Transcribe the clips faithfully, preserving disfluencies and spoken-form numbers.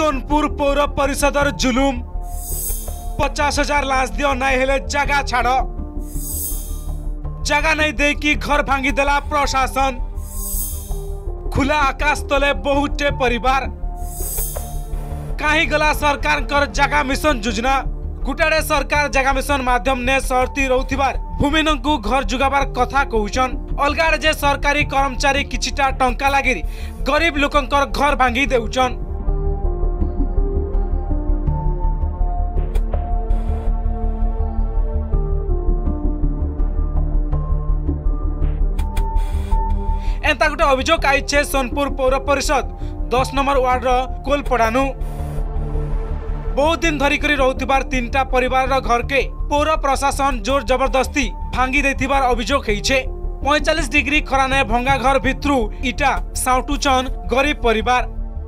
सोनपुर पौर परिषदर जुलुम पचास हजार लाश दियो नहीं हेले जगह छाड़ जगह नहीं दे कि घर भांगी देला प्रशासन। खुला आकाश तले बहुटे परिवार कहीं गला सरकार कर जगह मिशन योजना गुटाड़े सरकार जगह मिशन माध्यम ने सरती रोथिबार भूमिहीन को घर जुगाबार कथा कहउछन। अलगाड़ जे सरकारी कर्मचारी किछिटा टंका लागिरी गरीब लोकंकर घर भांगी देउछन। एंता गोटे अभियोग आईचे सोनपुर पौर परिषद दस नंबर वार्ड कोलपड़ानु। बहुत दिन धरिक रोथिबार तीनटा परिवार घर के पौर प्रशासन जोर जबरदस्ती भांगी देथिबार अभियोग होइछे। पैंतालीस डिग्री खरा ने भंगा घर भितरु इटा साउटुचन गरीब परिवार।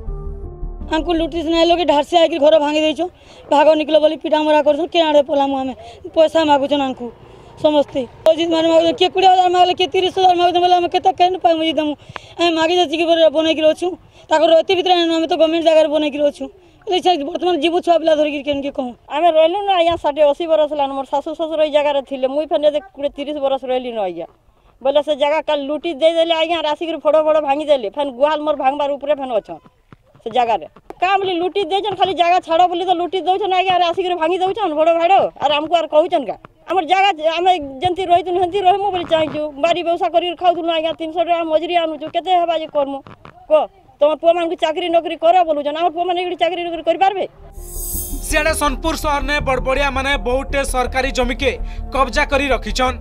हमको लुटिस नहीं लोग ढारसे आके घर भांगी देछो भागो निकलो बोली पिटा मरा करछो के आड़े पलामु हमें पैसा मागुछन हमको समझते अजित माने मागे के बीस हजार मागले के तीस हजार मागे बोले हम केता केन पाइ मजी दमु हम मागे जति के बनै कि रहछु ताको रहते भीतर हम तो गवर्नमेंट जगह बनै कि रहछु लेकिन वर्तमान जीवु छुआ पिला धरि केन के कहूं आमे रहलु न आया साढ़े अस्सी बरस लान मोर सासु ससुर ई जगह रे थिले मुई फने जे तीस बरस रहली न आया बोले से जगह कल लूटी दे देले आया राशि के फोड़ो फोड़ो भांगी देले फन गुहाल मोर भांगबार ऊपरे फन अछन से जगह रे काम बोली लूटी देछन खाली जगह छाड़ो बोली तो लूटी दउछन आया राशि के भांगी दउछन फोड़ो भाड़ो और हमको आर कहउछन का हमर जगह आमे जंती रहितु हंती रहमु बोली चाहिजु बारी व्यवसाय करी खाउथु आया तीन सौ टका मजूरी आनुछु केते हेबा जे करमु को तुम पुआ मान चाकरी नौकरी कर बोलु जन पुआ मान चाकरी नौकरी कर पारबे। सियाड़े सोनपुर शहर ने बड़बड़िया माने बहुटे सरकारी जमी के कब्जा करी रखिछन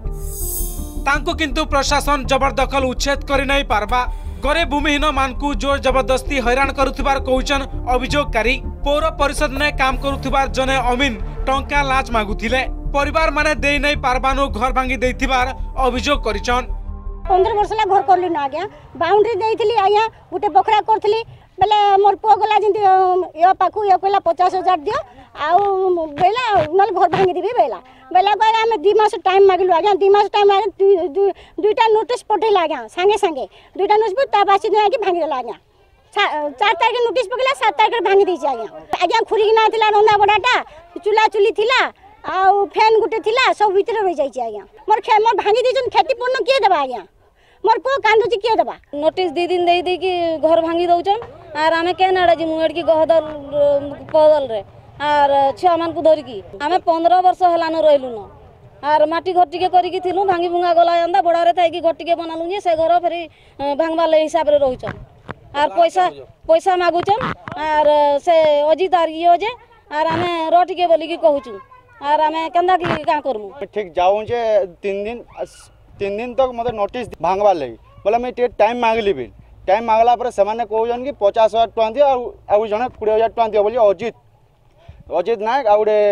तांको किंतु प्रशासन जबरदखल उच्छेद करि नहीं पारबा। गरीब भूमिहीन मानकु जोर जबरदस्ती हैरान करुथिबार कहउछन अभियोगकारी। पौर परिषद ने काम करुथिबार जने अमीन टंका लाच मागुथिले परिवार माने देई नहीं पारबानु घर भांगी देथिबार अभियोग करिछन। पंद्रह वर्ष ला घर करली ना आज्ञा बाउंड्री देइथिली आज्ञा गुटे बखरा करथिली बेले मोर पुओ गला जिंती या पाखु या कहला पचास हजार दियो आउ बेला नल घर भांगी दिबे बेला बेला कहला हम दो मास टाइम मागिलु आज्ञा दो मास टाइम मागे दुईटा नोटिस पठेला आज्ञा संगे संगे दुईटा नोटिस ता बासी दिन आके भांगी देला आज्ञा चार तारिख नोटिस पकेला सात तारिख भांगी देछि आज्ञा आज्ञा खुरी ना थिला रंदा बडाटा चूल्हा चुली थिला आउ फैन गुटे थिला सब भीतर रहि जाइछि आज्ञा मोर खे मोर भांगी देछन खेती पूर्ण के देबा आज्ञा मोर पो कांदुची के देबा नोटिस दी दिन दे दे कि घर भांगी दउछन आर आमे केन आडा जी मुएड की गहदल पदल रे आर छुआ मान को धरि की आमे पंद्रह वर्ष हलान रहलु न आर माटी घर टिके करी की थिलु भांगी भुंगा गला अंदा बडा रे थाई की घर टिके बनालु जे से घर फेरी भांगबा ले हिसाब रे रहउछन आर पैसा पैसा मागुछन आर से अजित आर इयो जे आर आमे रो टिके बोली की कहउछु आर आमे कंदा की का करमु ठीक जाऊ जे तीन दिन तीन दिन तक मतलब नोटिस भांगवा लगी बोला मैं टे टाइम मांगली भी टाइम मांगला पर सेमाने कहउछन कि पचास हजार टका दियो आ जने बीस हजार टका दियो बोली अजित अजित नायक आ गोटे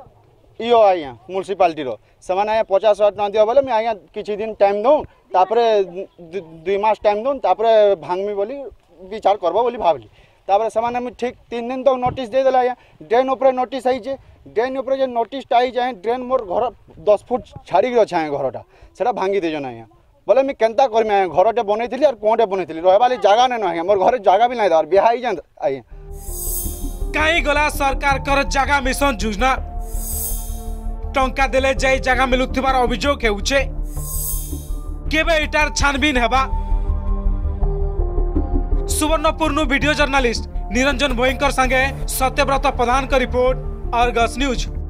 इो आज्ञा म्युनिसिपालिटी रो सेमाने आया पचास हजार टका दियो बोले मैं आज्ञा किछि दिन टाइम दउ तापरे दुई मास टाइम दउ तापरे भांगमी बोली विचार करबो बोली भाबली तापरे सेमाने मैं ठीक तीन दिन तक नोटिस दे देला आज्ञा ड्रेन ऊपर नोटिस आइजे ड्रेन ऊपर जे नोटिस आई जाए ड्रेन मोर घर दस फुट छाड़ी अच्छे घरटा से भांगी देजन आज्ञा बोले मुझे केन्ता करमी आज्ञा घरटे बनई और कौटे बनई रही जगह नहीं आज्ञा मोर घर जगह भी नहीं दबार बिहा ही जाए आज्ञा कहीं गला सरकार कर जगह मिशन योजना टंका देले जाई जगह मिलुथिबार अभियोग हेउछे केबे इटार छानबीन हेबा। सुवर्णपुर वीडियो जर्नालिस्ट निरंजन भोईंकर संगे सत्यव्रत प्रधान का रिपोर्ट अर्गस न्यूज।